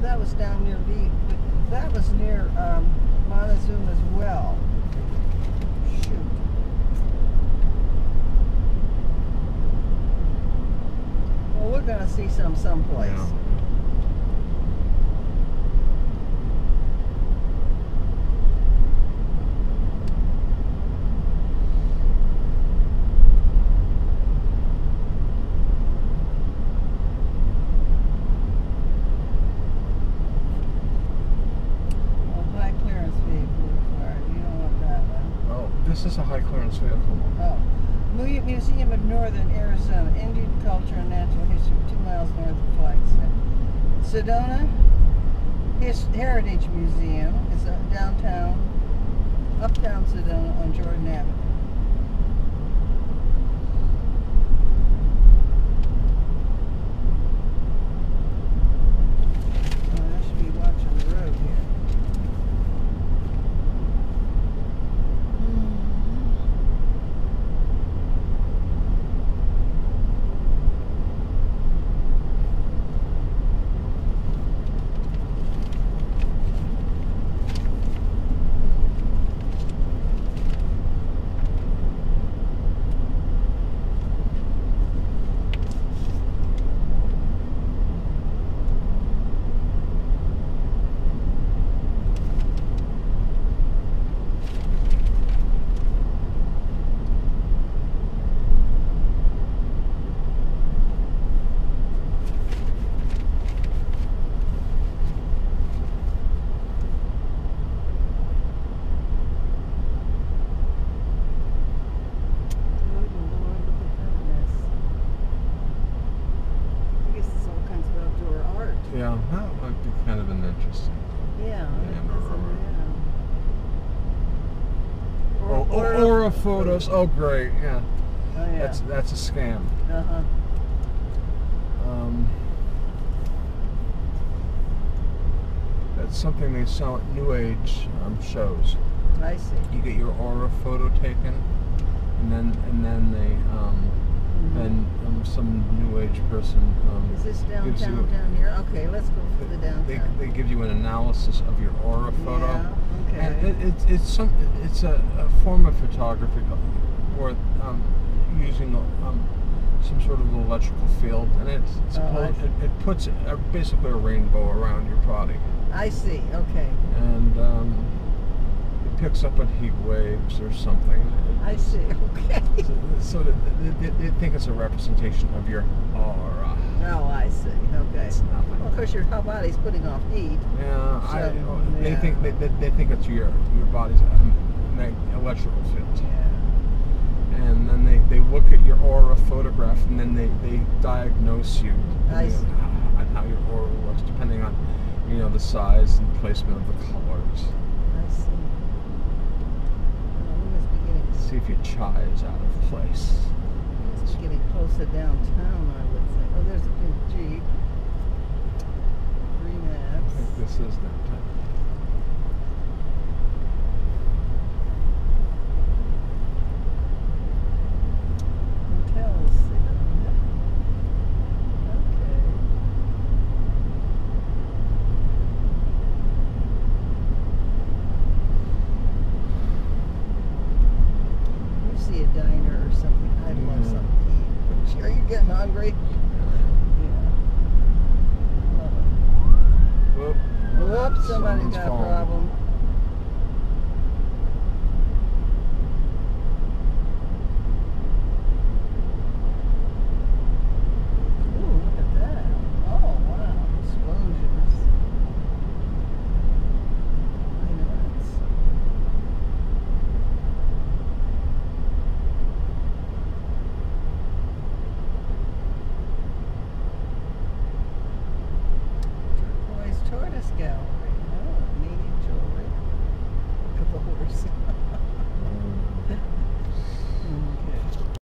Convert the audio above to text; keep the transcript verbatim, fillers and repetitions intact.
that was down near V. That was near um, Montezuma as well. Shoot. Well, we're gonna see some someplace. Yeah. This is a high clearance vehicle. Oh. Museum of Northern Arizona, Indian Culture and Natural History, two miles north of Flagstaff. Sedona His Heritage Museum is a downtown, uptown Sedona on Jordan Avenue. Oh, I should be watching the road here. Yeah, that might be kind of an interesting. Yeah, yeah. yeah. Or, or, or, or a photos. Oh, great. Yeah. Oh, yeah. That's that's a scam. Uh huh. Um, that's something they sell at New Age um, shows. I see. You get your aura photo taken, and then and then they um, mm-hmm. then um, some New Age person. Um, Is this downtown you, down here? Okay, let's go for the downtown. They, they give you an analysis of your aura photo. Yeah, okay. And it, it, it's some it's a, a form of photography where um, using um, some sort of electrical field, and it's, it's oh, supposed, it, it puts a, basically a rainbow around your body. I see. Okay. And um, it picks up on heat waves or something. I see. Okay. So, so they, they, they think it's a representation of your aura. Oh, I see. Okay. It's nothing. Well, of course, your whole body's putting off heat. Yeah, so, I, they yeah. think they, they, they think it's your your body's um, electrical field. Yeah. And then they, they look at your aura photograph, and then they, they diagnose you I see. on, on how your aura looks, depending on you know the size and placement of the colors. I see. Well, we must be getting. See if your chai is out of place. We must be getting closer downtown, I would think. Oh, there's a pink Jeep. Three maps. I think this is downtown. Hotels, Sedona. Okay. You see a diner or something, I'd love Yeah. something to eat. Are you getting hungry? Yeah. Love it. Whoop. Whoops, somebody's Someone's got a falling. problem. Ooh, look at that. Oh, wow. Explosions. I know that's... Turquoise tortoise gallery.